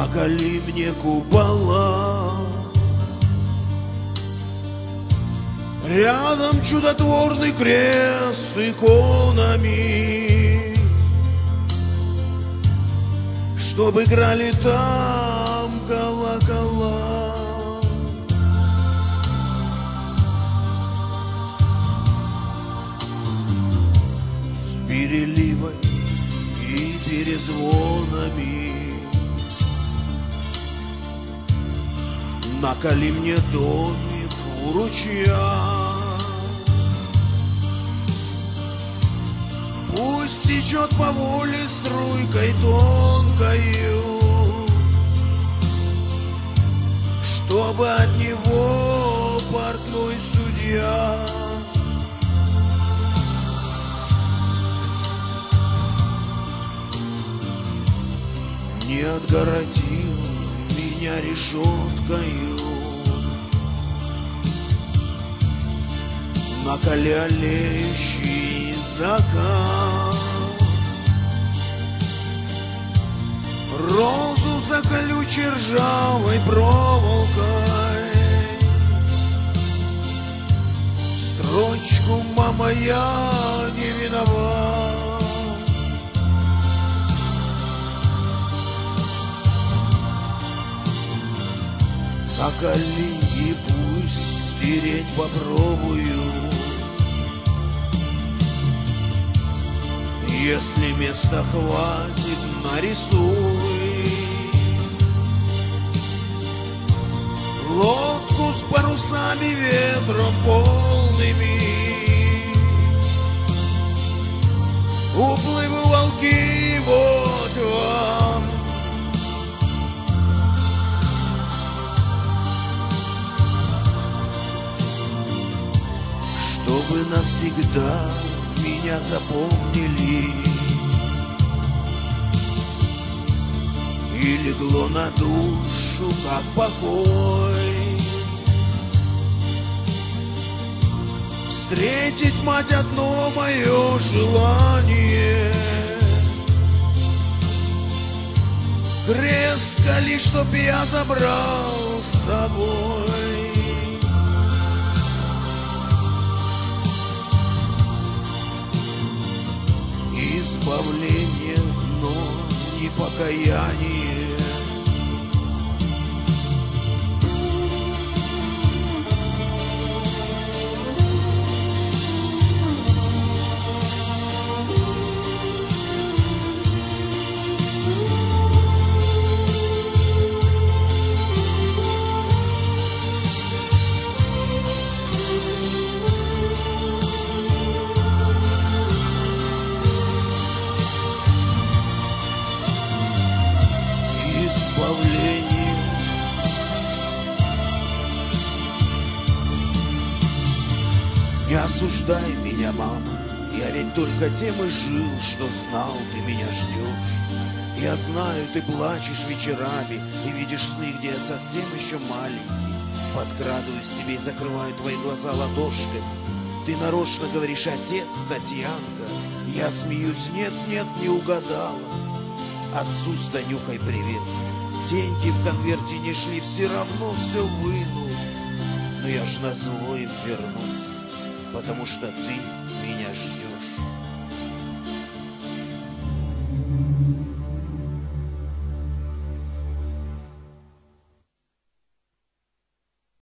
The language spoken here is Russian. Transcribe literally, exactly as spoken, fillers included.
наколи мне купола. Рядом чудотворный крест с иконами, чтоб играли там колокола. С переливой и перезвонами наколи мне домик у ручья. Пусть течет по воле струйкой тонкою, чтобы от него портной судья не отгородил меня решеткою. Наколи олеющий закат, розу за колючей ржавой проволокой, строчку «Мама, я не виноват». Наколи и пусть стереть попробую, если места хватит, нарисуй лодку с парусами ветром полными, уплывы волки, вот вам. Чтобы навсегда меня запомнили, и легло на душу, как покой, встретить мать одно мое желание. Крест кали, чтоб я забрал с собой. Избавление, но не покаяние. Не осуждай меня, мама, я ведь только тем и жил, что знал, ты меня ждешь. Я знаю, ты плачешь вечерами и видишь сны, где я совсем еще маленький. Подкрадываюсь к тебе и закрываю твои глаза ладошками. Ты нарочно говоришь: отец, Татьянка. Я смеюсь: нет, нет, не угадала. Отцу с Танюхой привет. Деньги в конверте не шли, все равно все вынул. Но я ж назло им вернусь, потому что ты меня ждешь.